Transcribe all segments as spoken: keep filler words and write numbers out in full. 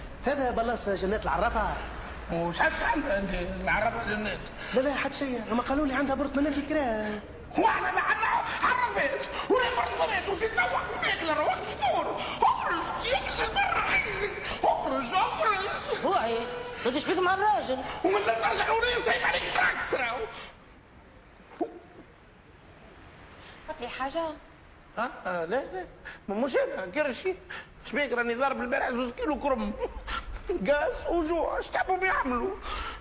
هذا بلاص جنات العرافه. وش حاس عندها انت العرافه جنات؟ لا لا حد شيء، هما قالوا لي عندها برطمانات الكرا. واحنا اللي عندنا عرفات ولا برطمانات وفي توخ ماكله وقت فطور. اخرج يخرج برا عايزك، اخرج اخرج. بوعي ما فيك مع الراجل وما زلت ترجع لورين سايب عليك تراكس راهو. قلت لي حاجه؟ ها آه لا لا مش انا كرشي. شبيك راني ضارب البارح زوز كيلو كرم قاس وجوع. اش تعبوا بيعملوا؟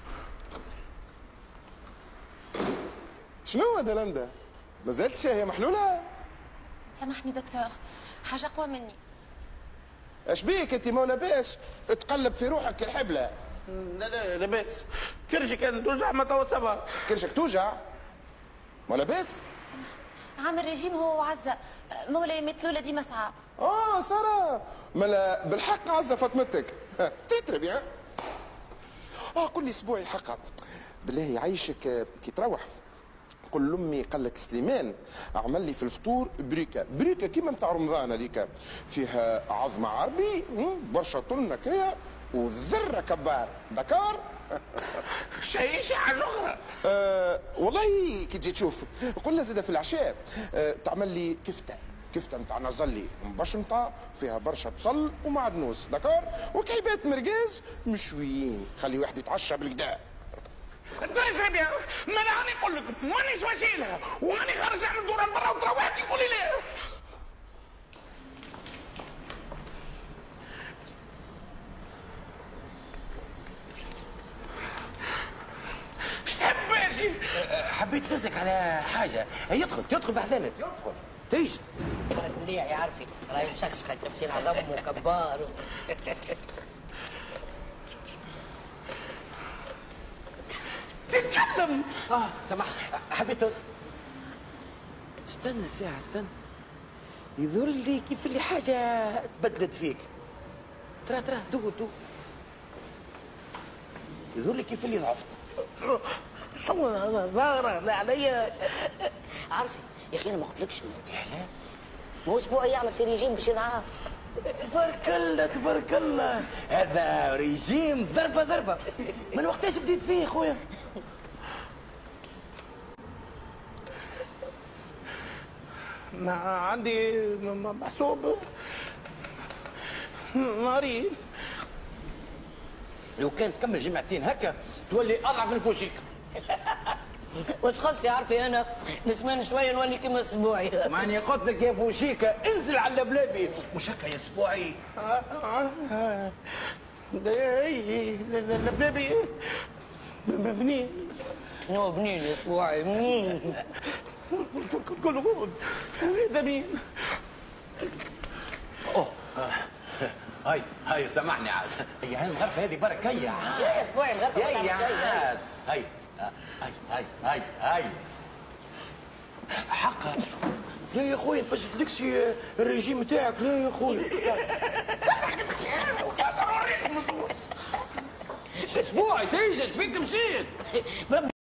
شنو هذا لندا؟ مازالت الشاهية محلولة؟ سامحني دكتور، حاجه اقوى مني. اش بيك انت ما لاباس تقلب في روحك كالحبلة؟ لا لا لاباس. كرشي كان توجع ما توا سافا. كرشك توجع؟ ما لاباس؟ عامل ريجيم هو وعزه، مولاي مثلوله ديما صعاب. اه سارة ملا بالحق عزة فاطمتك تترب يا. اه قل لي اسبوعي حقا بالله يعيشك كي تروح قل لامي قال لك سليمان عمل لي في الفطور بريكه بريكه كيما نتاع رمضان هذيك فيها عظمه عربي برشا طن هكايا وذره كبار دكار. شيء شي حاجه اخرى. أه والله كي تجي تشوف قلنا زاده في العشاء أه تعمل لي كفته كفته نتاع نزلي مبشمطه فيها برشا بصل ومعدنوس دكار وكعيبات مرقاز مشويين خلي واحد يتعشى بالكدا. طيب طيب يا ما انا راني نقول لك مانيش ماشي لها وماني خارج نعمل دورة برا وترى واحد يقول لي لا. اش تحب ماشي؟ حبيت نسك على حاجه. يدخل يدخل بحذانك يدخل تيجي مليح يا عرفي راهي مشخشخه كفتين عظم وكبار. تتكلم. اه سمح حبيت استنى ساعه استنى يظهر لي كيف اللي حاجه تبدلت فيك. ترى ترى دو دو يظهر لي كيف اللي ضعفت. شو هذا ظاهره لا عليا. عارفي يا اخي انا ما قلتلكش ما هو اسبوع يعمل في ريجيم باش ينعاف. تبارك الله تبارك الله هذا ريجيم ضربه ضربه. من وقتاش بديت فيه خويا؟ ما عندي محسوب ناري. لو كان تكمل جمعتين هكا تولي اضعف من فوشيك. واش خاص يا عارفي انا نسمان شويه نولي كيما اسبوعي. ماني قلت لك يا فوشيكا انزل على اللبلابي مش هكا يا اسبوعي. لبلابي بنين. شنو بنين يا اسبوعي؟ كله هذا مين؟ اوه هاي هاي سامحني عاد هي هاي المغرفه هذه برك هي يا اسبوعي الغرفه ما هي تعمل شيء. عاد هاي هاي هاي هاي هاي حقا. لا يا خويا نفشت لك شي الريجيم تاعك. لا يا خويا اسبوعي تيجي اش بيك مشيت؟